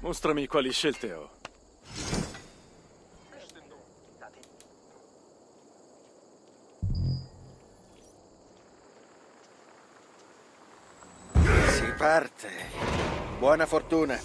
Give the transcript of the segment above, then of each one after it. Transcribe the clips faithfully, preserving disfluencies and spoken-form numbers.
Mostrami quali scelte ho. Si parte. Buona fortuna.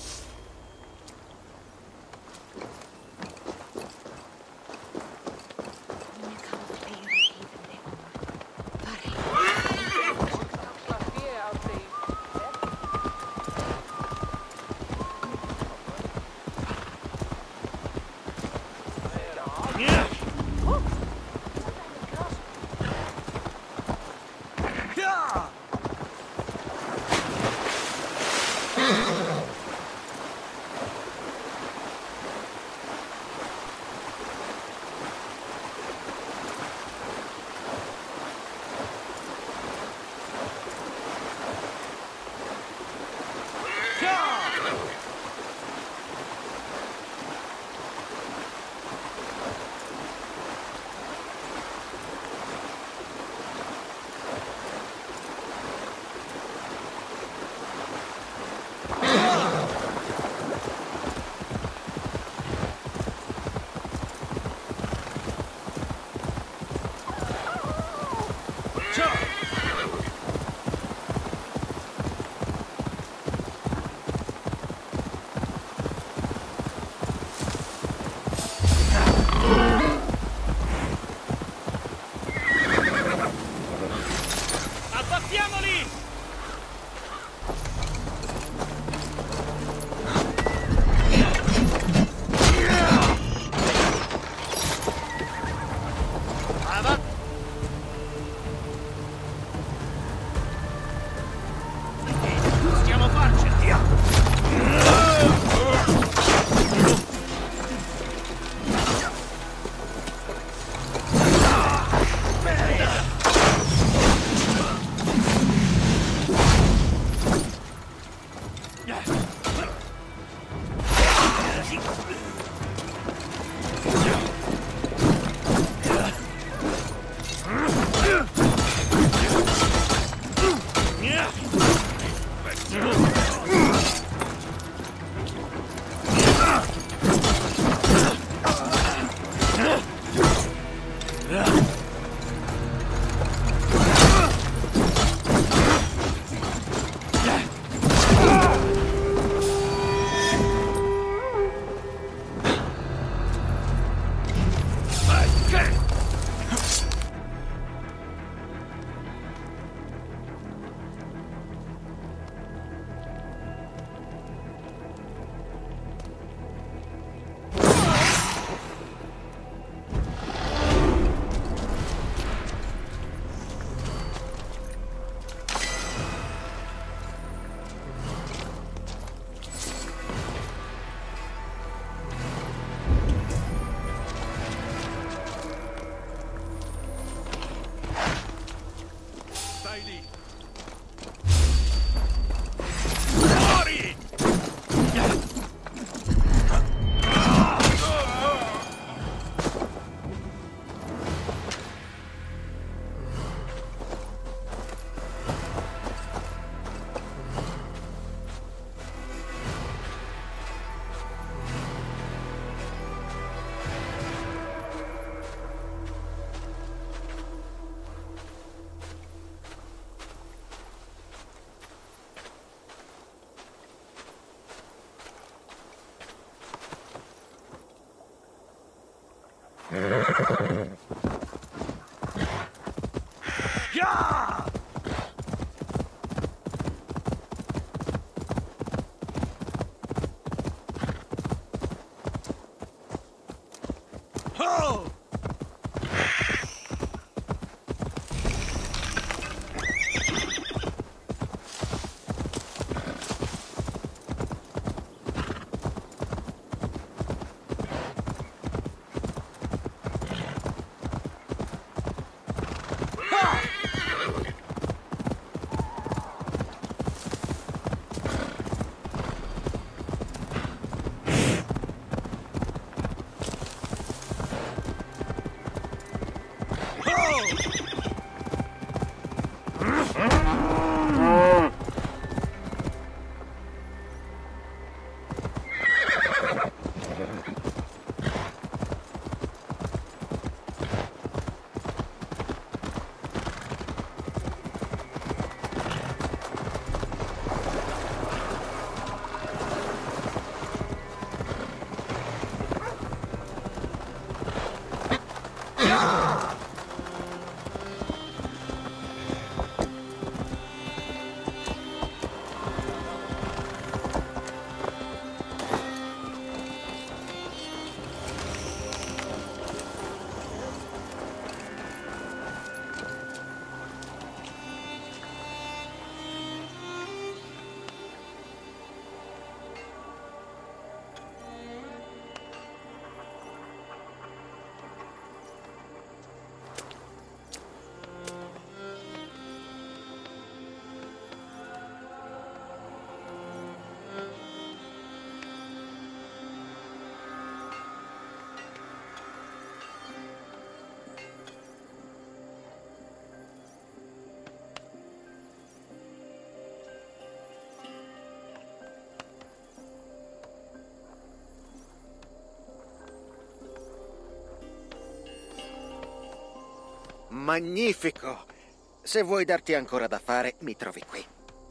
magnifico! Se vuoi darti ancora da fare, mi trovi qui.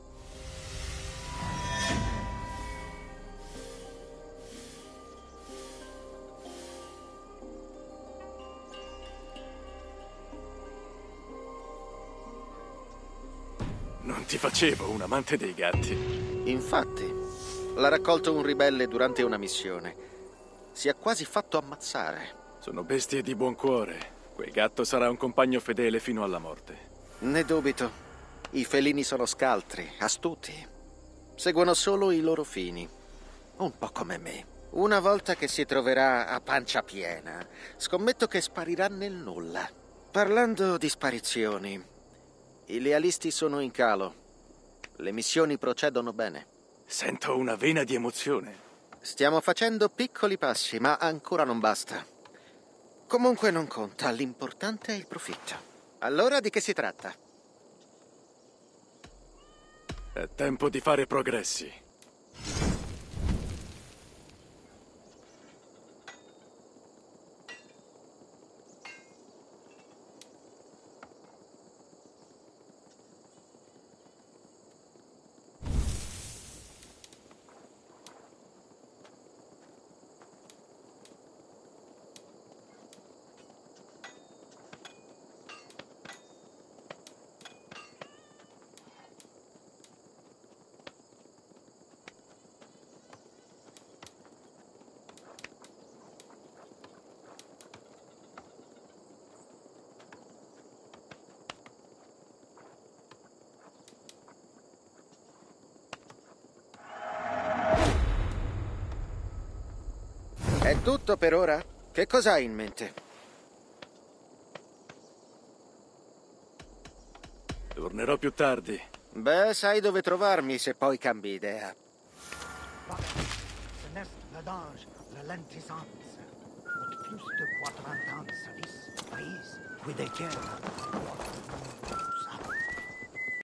Non ti facevo un amante dei gatti. Infatti, l'ha raccolto un ribelle durante una missione. Si è quasi fatto ammazzare. Sono bestie di buon cuore. Quel gatto sarà un compagno fedele fino alla morte. Ne dubito. I felini sono scaltri, astuti. Seguono solo i loro fini. Un po' come me. Una volta che si troverà a pancia piena, scommetto che sparirà nel nulla. Parlando di sparizioni, i lealisti sono in calo. Le missioni procedono bene. Sento una vena di emozione. Stiamo facendo piccoli passi, ma ancora non basta. Comunque non conta, l'importante è il profitto. Allora di che si tratta? È tempo di fare progressi. È tutto per ora? Che cosa hai in mente? Tornerò più tardi. Beh, sai dove trovarmi se poi cambi idea. Le danger, la lentissance. Not plus de quatre-vingts ans service, pays, qui des